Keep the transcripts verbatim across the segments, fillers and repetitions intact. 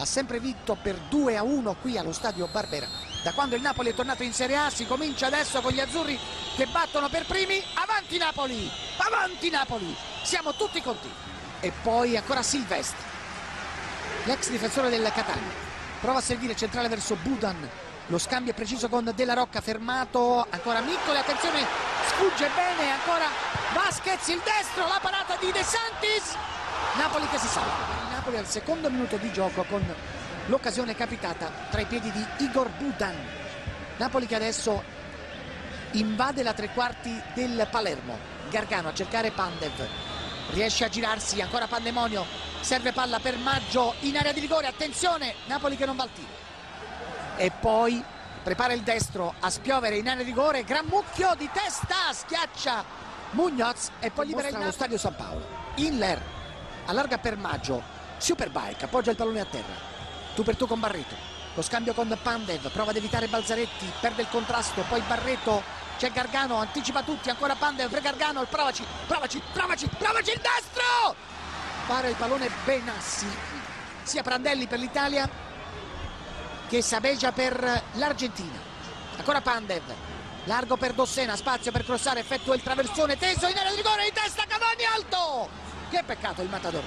sempre vinto per due a uno qui allo stadio Barbera. Da quando il Napoli è tornato in Serie A si comincia adesso con gli azzurri che battono per primi. Avanti Napoli, avanti Napoli, siamo tutti conti. E poi ancora Silvestri, l'ex difensore del Catania, prova a servire centrale verso Budan, lo scambio è preciso con Della Rocca, fermato ancora Miccoli, attenzione, sfugge bene ancora Vasquez, il destro, la parata di De Santis, Napoli che si salva. Il Napoli al secondo minuto di gioco con l'occasione capitata tra i piedi di Igor Budan. Napoli che adesso invade la tre quarti del Palermo. Gargano a cercare Pandev, riesce a girarsi, ancora Pandemonio, serve palla per Maggio in area di rigore, attenzione, Napoli che non va al tiro. E poi prepara il destro a spiovere in area di rigore, gran mucchio di testa, schiaccia Muñoz e poi libera il Stadio San Paolo. Inler allarga per Maggio, Superbike appoggia il pallone a terra, tu per tu con Barreto, lo scambio con Pandev, prova ad evitare Balzaretti, perde il contrasto, poi Barreto, c'è Gargano, anticipa tutti, ancora Pandev per Gargano, provaci, provaci, provaci, provaci il destro! Para il pallone Benassi, sia Prandelli per l'Italia che Sabegia per l'Argentina. Ancora Pandev, largo per Dossena, spazio per crossare, effettua il traversone teso in area di rigore, di testa Cavani, alto! Che peccato il Matador.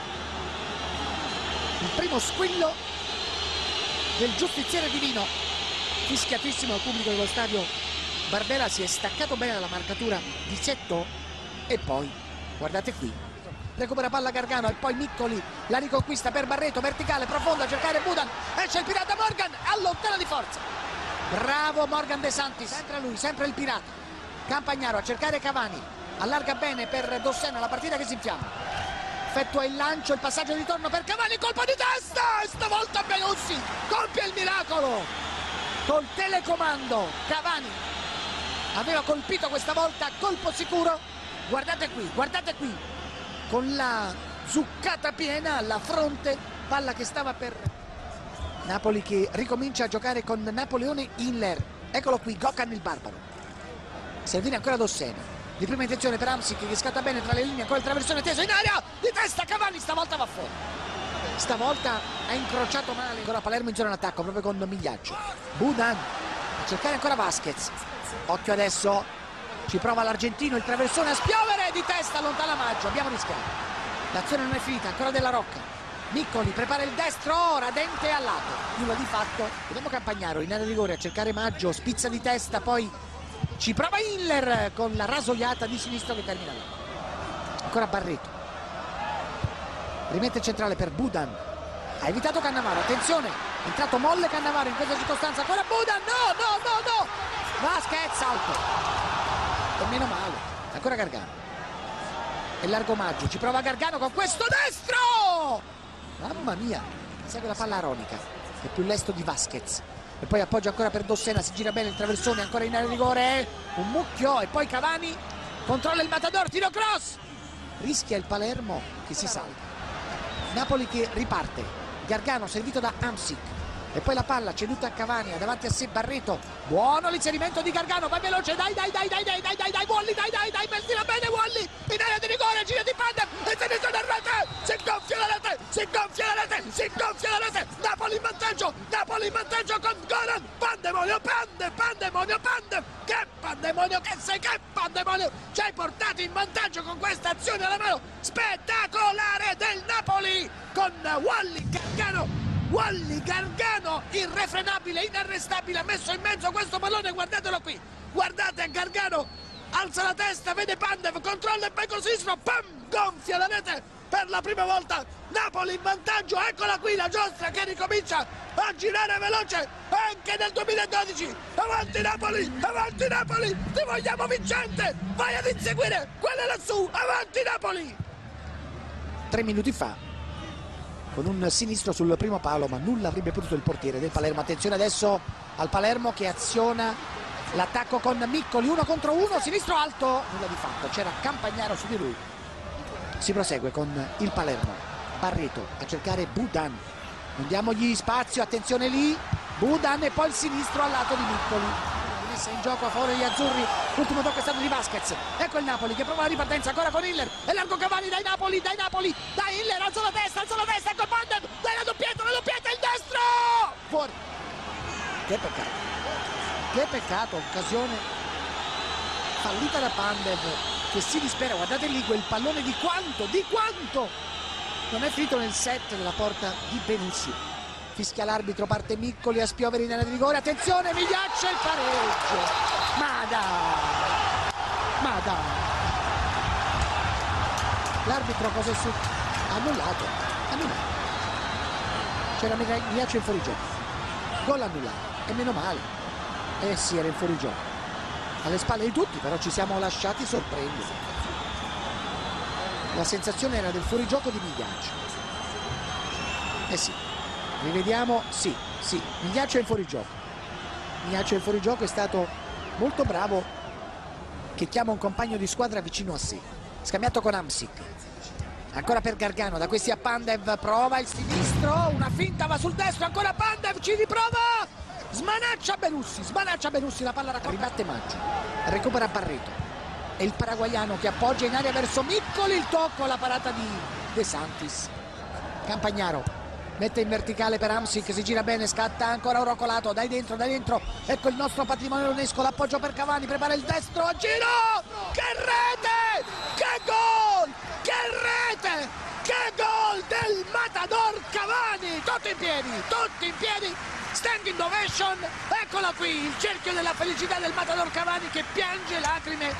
Il primo squillo del giustiziere divino, fischiatissimo al pubblico dello stadio Barbera, si è staccato bene dalla marcatura di Setto e poi, guardate qui, recupera palla Gargano e poi Miccoli la riconquista per Barreto, verticale, profonda, a cercare Budan, esce il pirata Morgan, allontana di forza. Bravo Morgan De Santis, sempre lui, sempre il pirata. Campagnaro a cercare Cavani, allarga bene per Dossena, la partita che si infiamma. Effettua il lancio, il passaggio di torno per Cavani, colpo di testa e stavolta Benussi compie il miracolo col telecomando. Cavani aveva colpito questa volta, colpo sicuro, guardate qui, guardate qui, con la zuccata piena alla fronte, palla che stava per Napoli che ricomincia a giocare con Napoleone Inler. Eccolo qui, Gökhan il barbaro, servire ancora Dossena, di prima intenzione per Hamsik che scatta bene tra le linee, ancora il traversone teso in aria, di testa Cavani, stavolta va fuori, stavolta ha incrociato male, ancora Palermo in zona d'attacco proprio con Migliaccio. Budan a cercare ancora Vasquez, occhio adesso, ci prova l'argentino, il traversone a spiovere, di testa allontana Maggio, abbiamo rischiato, l'azione non è finita, ancora Della Rocca, Miccoli prepara il destro, ora Dente al lato, nulla di fatto. Vediamo Campagnaro in area di rigore a cercare Maggio, spizza di testa, poi ci prova Inler con la rasoiata di sinistro che termina là. Ancora Barreto, rimette centrale per Budan, ha evitato Cannavaro, attenzione, è entrato molle Cannavaro in questa circostanza, ancora Budan, no, no, no, no, Vasquez alto, e meno male, ancora Gargano, e largo Maggio, ci prova Gargano con questo destro, mamma mia, segue la palla Aronica, è più lesto di Vasquez, e poi appoggia ancora per Dossena, si gira bene il traversone, ancora in area di rigore, un mucchio, e poi Cavani controlla il Matador, tiro cross, rischia il Palermo che si salva. Napoli che riparte, Gargano servito da Hamsik, e poi la palla ceduta a Cavani, davanti a sé Barreto, buono l'inserimento di Gargano, vai veloce, dai dai dai dai dai dai dai dai Wally, dai dai dai, mettila bene Wally, in area di rigore, gira di Pandev, e sinistra da rete, si gonfia la rete, si gonfia la rete, si gonfia la rete, Napoli in vantaggio, Napoli in vantaggio con Goran, Pandemonio, Pande, Pandemonio, Pande, che Pandemonio che sei, che Pandemonio, ci hai portato in vantaggio con questa azione alla mano spettacolare del Napoli, con Wally Gargano. Wally Gargano, irrefrenabile, inarrestabile, ha messo in mezzo questo pallone, guardatelo qui, guardate Gargano, alza la testa, vede Pandev, controlla il becco sinistro, pam, gonfia la rete per la prima volta, Napoli in vantaggio, eccola qui la giostra che ricomincia a girare veloce anche nel duemiladodici, avanti Napoli, avanti Napoli, ti vogliamo vincente, vai ad inseguire quella lassù, avanti Napoli! Tre minuti fa, con un sinistro sul primo palo, ma nulla avrebbe potuto il portiere del Palermo. Attenzione adesso al Palermo che aziona l'attacco con Miccoli, uno contro uno, sinistro alto, nulla di fatto, c'era Campagnaro su di lui. Si prosegue con il Palermo, Barreto a cercare Budan, non diamogli spazio, attenzione lì, Budan e poi il sinistro al lato di Miccoli. Messa in gioco a favore degli azzurri, l'ultimo tocco è stato di Vasquez, ecco il Napoli che prova la ripartenza ancora con Inler, e largo Cavani, dai Napoli, dai Napoli, dai Inler, alza la testa, alza la testa, ecco Pandev, dai la doppietta, la doppietta, il fuori. Che peccato, che peccato, occasione fallita da Pandev che si dispera. Guardate lì quel pallone, di quanto, di quanto non è finito nel set della porta di Benussi. Fischia l'arbitro, parte Miccoli a spiovere in area di rigore, attenzione, Migliaccio, il pareggio. Ma dai, ma dai, l'arbitro cosa è su? Annullato, annullato. C'era Migliaccio in fuorigioco, gol annullato, e meno male. Eh sì, era in fuorigioco, alle spalle di tutti, però ci siamo lasciati sorprendere. La sensazione era del fuorigioco di Migliaccio. Eh sì, rivediamo, sì, sì, Migliaccio è in fuorigioco. Migliaccio è in fuorigioco, è stato molto bravo, che chiama un compagno di squadra vicino a sé. Scambiato con Hamsik. Ancora per Gargano, da questi a Pandev, prova il sinistro, una finta, va sul destro, ancora Pandev, ci riprova, smanaccia Benussi, smanaccia Benussi, la palla raccolta, ribatte Maggio, recupera Barreto, è il paraguaiano che appoggia in aria verso Miccoli, il tocco, la parata di De Santis. Campagnaro mette in verticale per Hamsik, si gira bene, scatta ancora Orocolato, dai dentro, dai dentro, ecco il nostro patrimonio Ionesco, l'appoggio per Cavani, prepara il destro, a giro, che rete, che gol, che rete, che gol del Matador Cavani, tutti in piedi, tutti in piedi, standing ovation, eccola qui, il cerchio della felicità del Matador Cavani che piange lacrime,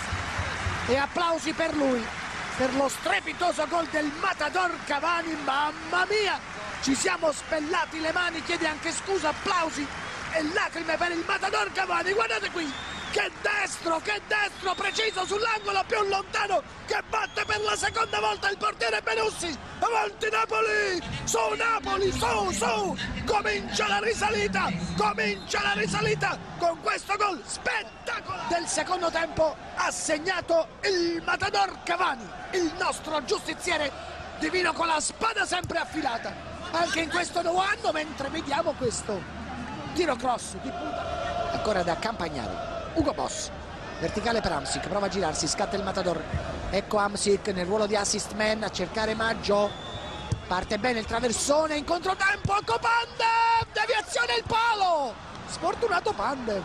e applausi per lui, per lo strepitoso gol del Matador Cavani. Mamma mia, ci siamo spellati le mani, chiede anche scusa, applausi e lacrime per il Matador Cavani. Guardate qui, che destro, che destro, preciso sull'angolo più lontano, che batte per la seconda volta il portiere Benussi. Avanti Napoli, su Napoli, su, su, comincia la risalita, comincia la risalita con questo gol spettacolare del secondo tempo. Ha segnato il Matador Cavani, il nostro giustiziere divino con la spada sempre affilata, anche in questo nuovo anno, mentre vediamo questo tiro cross di punta. Ancora da Campagnaro, Ugo Boss, verticale per Hamsik, prova a girarsi, scatta il Matador, ecco Hamsik nel ruolo di assist man a cercare Maggio, parte bene il traversone, in controtempo, ecco Pandev, deviazione, il palo, sfortunato Pandev,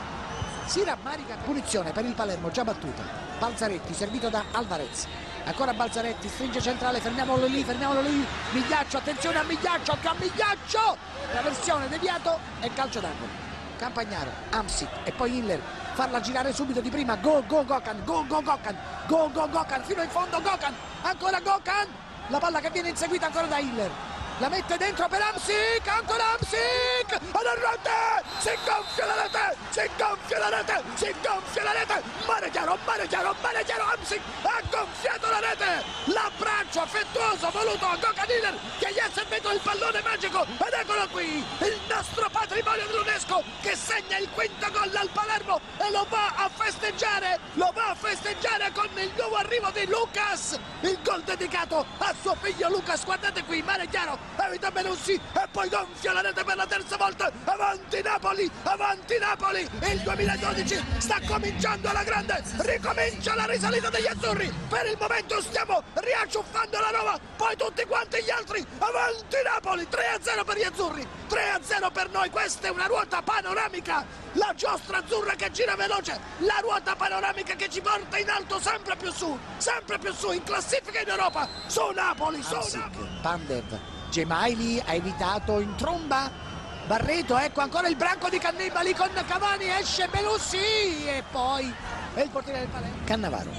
si rammarica. Punizione per il Palermo già battuta, Balzaretti servito da Alvarez, ancora Balzaretti, stringe centrale, fermiamolo lì, fermiamolo lì, Migliaccio, attenzione a Migliaccio, a Migliaccio, traversione, deviato e calcio d'angolo. Campagnaro, Hamsik e poi Hiller, farla girare subito di prima, go go Gökhan, go go Gökhan, go go Gökhan, fino in fondo Gökhan, ancora Gökhan, la palla che viene inseguita ancora da Hiller, la mette dentro per Hamsik, ancora Hamsik, alla rete, si gonfia la rete, si gonfia la rete, si gonfia la rete, mare chiaro, mare chiaro, mare chiaro, Hamsik ha gonfiato la rete, l'abbraccio affettuoso voluto a Gökhan Hiller che gli ha servito il pallone magico, ed eccolo qui, il nostro patrimonio dell'Unesco che segna il quinto gol al Palermo e lo va a festeggiare, lo va a festeggiare con il nuovo arrivo di Lucas, il gol dedicato a suo figlio Lucas. Guardate qui, mare chiaro, evita Benussi e poi gonfia la rete per la terza volta. Avanti Napoli, avanti Napoli, il duemiladodici sta cominciando alla grande, ricomincia la risalita degli azzurri, per il momento stiamo riacciuffando la Roma, poi tutti quanti gli altri, avanti Napoli, tre a zero per gli azzurri, tre a zero per noi. Questa è una ruota panoramica, la giostra azzurra che gira veloce, la ruota panoramica che ci porta in alto, sempre più su, sempre più su, in classifica in Europa, su Napoli, su Napoli. Pandev, Gemaili ha evitato in tromba, Barreto, ecco ancora il branco di Cannibali con Cavani, esce Benussi e poi è il portiere del Palermo. Cannavaro,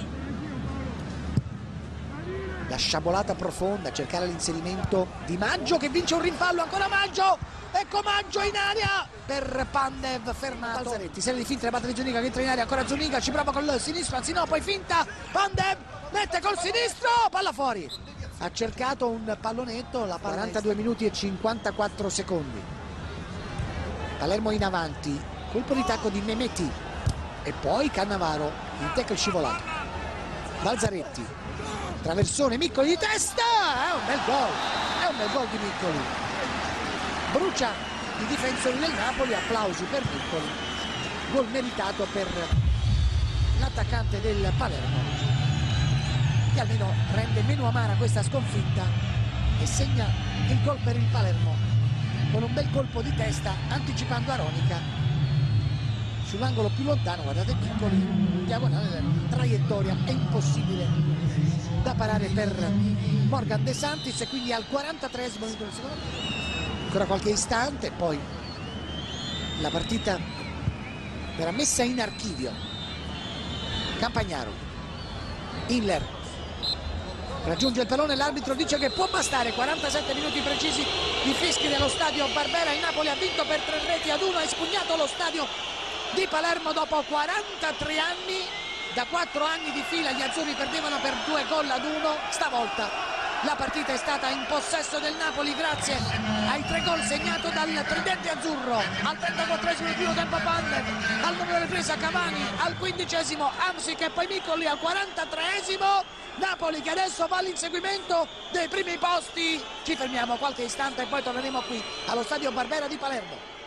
la sciabolata profonda, cercare l'inserimento di Maggio che vince un rimpallo, ancora Maggio, ecco Maggio in aria per Pandev, fermato. Balzaretti, serie di finte da parte di Zuniga che entra in aria, ancora Zuniga, ci prova col sinistro, anzi no, poi finta, Pandev mette col sinistro, palla fuori. Ha cercato un pallonetto, la palla quarantadue minuti e cinquantaquattro secondi. Palermo in avanti, colpo di tacco di Mehmeti e poi Cannavaro, in tackle scivolato. Balzaretti, traversone, Miccoli di testa, è un bel gol, è un bel gol di Miccoli. Brucia i difensori del Napoli, applausi per Miccoli, gol meritato per l'attaccante del Palermo, che almeno rende meno amara questa sconfitta e segna il gol per il Palermo. con un bel colpo di testa anticipando Aronica sull'angolo più lontano. Guardate piccoli, diagonale, traiettoria è impossibile da parare per Morgan De Santis, e quindi al quarantatreesimo minuto del secondo tempo, ancora qualche istante, poi la partita verrà messa in archivio. Campagnaro, Inler raggiunge il pallone, l'arbitro dice che può bastare. Quarantasette minuti precisi di fischi nello stadio Barbera. Il Napoli ha vinto per tre reti ad uno, ha espugnato lo stadio di Palermo dopo quarantatré anni. Da quattro anni di fila gli azzurri perdevano per due gol ad uno. Stavolta la partita è stata in possesso del Napoli grazie ai tre gol segnato dal tridente azzurro. Al trentaquattresimo del primo tempo Pandev, al numero di ripresa Cavani, al quindicesimo Hamsik e poi Miccoli, al quarantatreesimo Napoli che adesso va all'inseguimento dei primi posti. Ci fermiamo qualche istante e poi torneremo qui allo stadio Barbera di Palermo.